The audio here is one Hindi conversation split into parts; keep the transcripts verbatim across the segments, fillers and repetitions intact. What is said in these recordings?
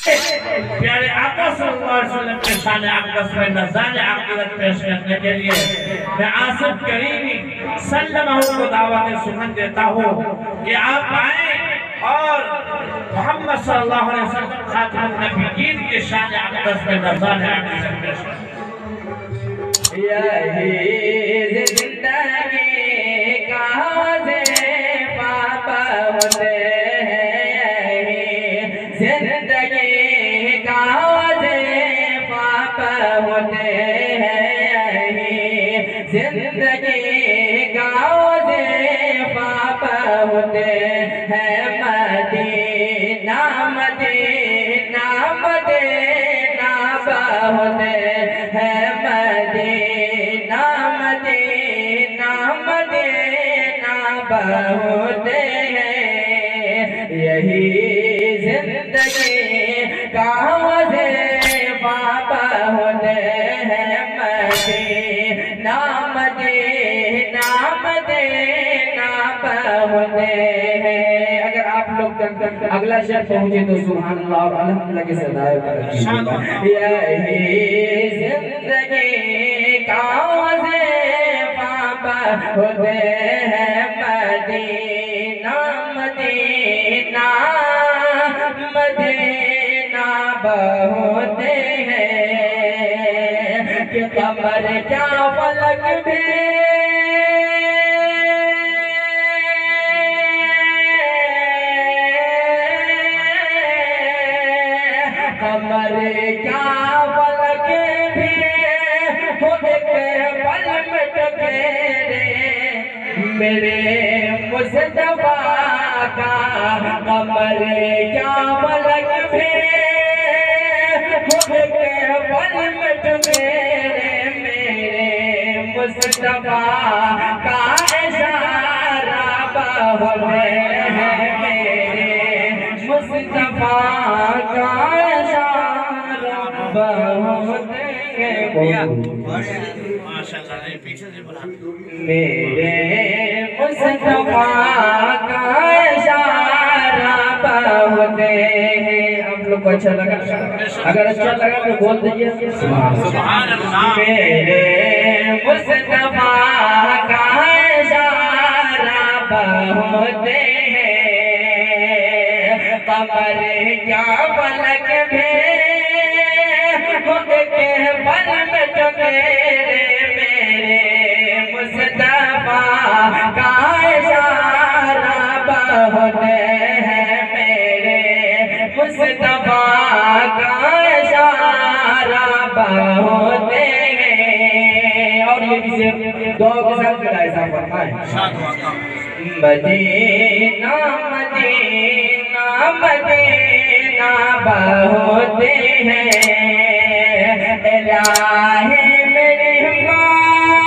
प्यारे आका सल्लल्लाहु अलैहि वसल्लम के शान अक़दस में नज़ारे आक़िरत पेश करने के लिए मैं आसिफ करीमी सल्लल्लाहु को दावत सुमन देता हूँ कि आप आए और मोहम्मद सल्लल्लाहु अलैहि वसल्लम खातिमुन नबिय्यीन के शान अक़दस में नज़ारे आक़िरत पेश करें। यही जिंदगी का वज़ीफ़ा होते जिंदगी का वज़ीफ़ा होते हैं जिंदगी का वज़ीफ़ा होते हैं मदीना मदीना मदीना होते हैं मदीना मदीना मदीना होते हैं यही जिंदगी का वज़ीफ़ा होते हैं मदीना मदीना मदीना होते हैं। अगर आप लोग अगला शेर पहुंचे तो सुभान अल्लाह और अल्हम्दुलिल्लाह के सदाए करें। यही जिंदगी का वज़ीफ़ा होते हैं मदीना मदीना मदीना होते हैं कि कमर क्या फलक भी कमर क्या फलक भी हो एक पल में टकेरे मेरे मुस्तफा का कमर क्या फलक भी हो एक पल में टकेरे मेरे मुस्तफा का इशारा बहुते है मेरे मुस्तफा का इशारा बहुते है मेरे मुस्तफा का इशारा बहुते हैं। आप लोग को अच्छा लगा? अगर अच्छा लगा तो बोल दीजिए सुभान अल्लाह। मेरे मुस्तफा का इशारा बहुते हैं कमर क्या फलक भी के पल में टकेरे मेरे मुस्तफा का इशारा बहुते हैं मेरे मुस्तफा का इशारा बहुते हैं। और ये किसे दो के साथ मिला ऐसा फरमाए मदीना मदीना मदीना बहुते हैं इलाही मेरी माँ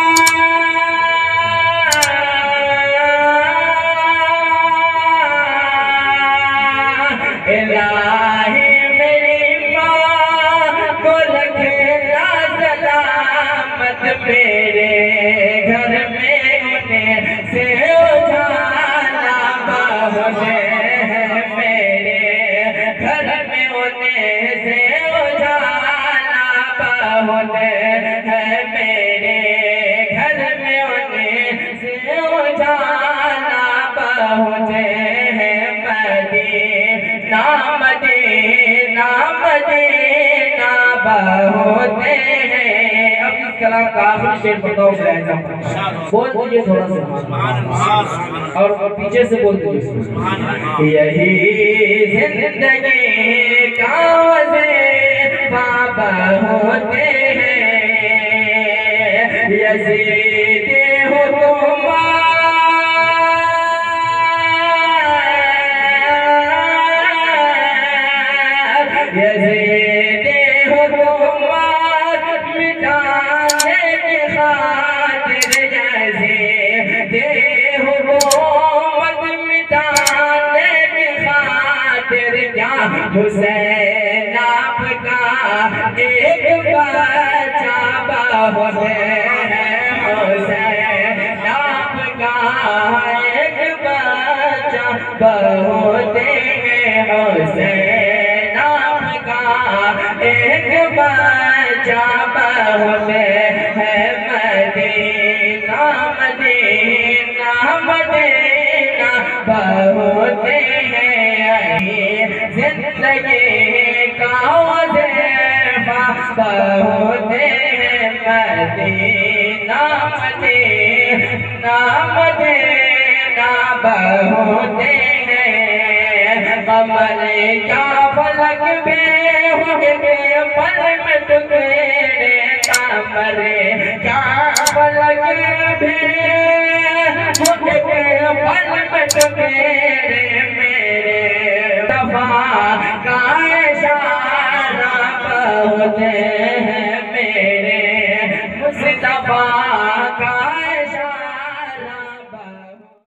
इलाही मेरी माँ को रखे सलामत मेरे घर में उन्हें से उजाला बहुते हैं मेरे घर में उन्हें से होते हैं मेरे घर में उन्हें से उजाला बहुते हैं मदीना मदीना मदीना बहुते हैं। अब इस कलाम का आखिरी शेर बताओ बोल दीजिए थोड़ा सा और पीछे से बोल दीजिए यही जिंदगी का वज़ीफ़ा होते हैं यज़ीद हुक्मा यज़ीद हुक्मा मिटाने की खातिर यज़ीद हुकूमत मिटाने की खातिर क्या हुसैन आपका एक बच्चा बहुते हैं हुसैन आपका एक बच्चा बहुते हैं हुसैन आपका एक बच्चा हमें है मदीना मदीना मदीना बहुत है जिंदगी का वज़ीफ़ा बहुत है मदीना मदीना मदीना बहुत है कमर क्या फलक में हो गए पल में टुकड़े कमर क्या फलक में हो गए पल में टुकड़े